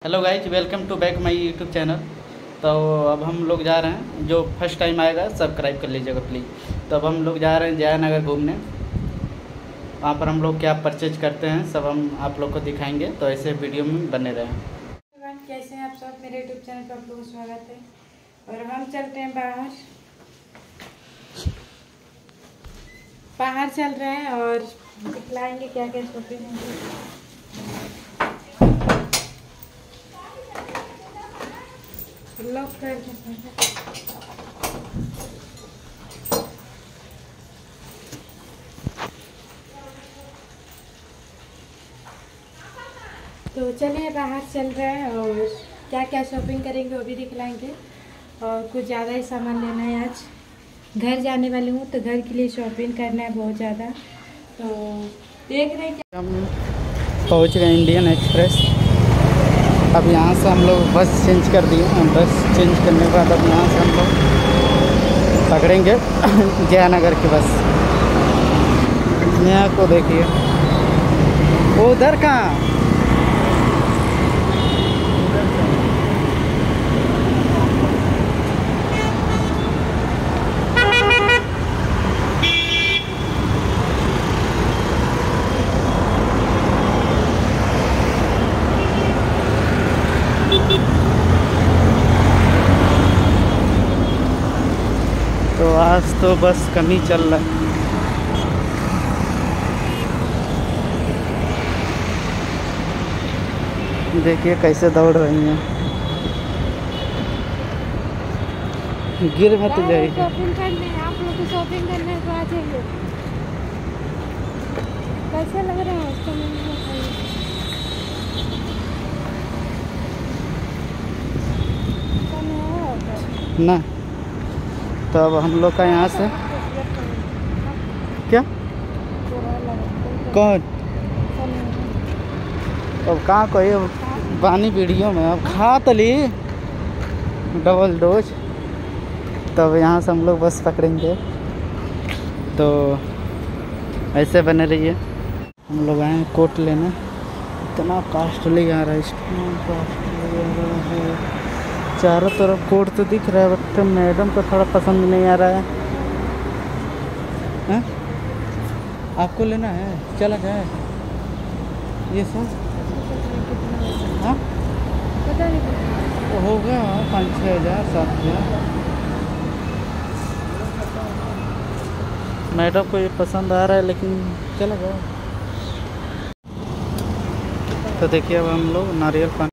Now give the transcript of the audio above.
Hello guys, welcome to back my YouTube channel. तो अब हम लोग जा रहे हैं, जो फर्स्ट टाइम आएगा सब्सक्राइब कर लीजिएगा प्लीज़। तो अब हम लोग जा रहे हैं जयानगर घूमने। वहाँ पर हम लोग क्या परचेज करते हैं सब हम आप लोग को दिखाएंगे, तो ऐसे वीडियो में बने रहें। कैसे हैं आप सब? मेरे यूट्यूब चैनल पर आप लोगों को स्वागत है। और हम चलते हैं बाहर चल रहे हैं और दिखलाएंगे क्या क्या शॉपिंग है। लॉक कर देते हैं। तो चलिए बाहर चल रहे हैं और क्या क्या शॉपिंग करेंगे वो भी दिखलाएंगे। और कुछ ज़्यादा ही सामान लेना है, आज घर जाने वाली हूँ तो घर के लिए शॉपिंग करना है बहुत ज़्यादा। तो देख रहे हैं क्या। हम पहुँच गए इंडियन एक्सप्रेस। अब यहाँ से हम लोग बस चेंज कर दिए हैं। बस चेंज करने के बाद अब यहाँ से हम लोग पकड़ेंगे जयानगर की बस। यहाँ को देखिए, वो उधर कहाँ। तो आज तो बस कम ही चल रहा है। देखिए कैसे दौड़ रही हैं। गिर मत जाइए। शॉपिंग करने आप लोग को शॉपिंग करने को आ जाइए। कैसे लग रहा है उसको ना। तो अब हम लोग का यहाँ से क्या कौन अब कहाँ कोई बानी वीडियो में अब खा तली डबल डोज। तब यहाँ से हम लोग बस पकड़ेंगे, तो ऐसे बने रहिए। हम लोग आए कोट लेने। इतना कॉस्टली आ रहा है, इतना कॉस्टली आ रहा है। चारों तरफ कोट तो दिख रहा है, बट मैडम को थोड़ा पसंद नहीं आ रहा है। आपको लेना है, चला जाए ये सब। हाँ तो होगा 5-6 हज़ार 7 हज़ार। मैडम को ये पसंद आ रहा है, लेकिन चला जाए। तो देखिए अब हम लोग नारियल पानी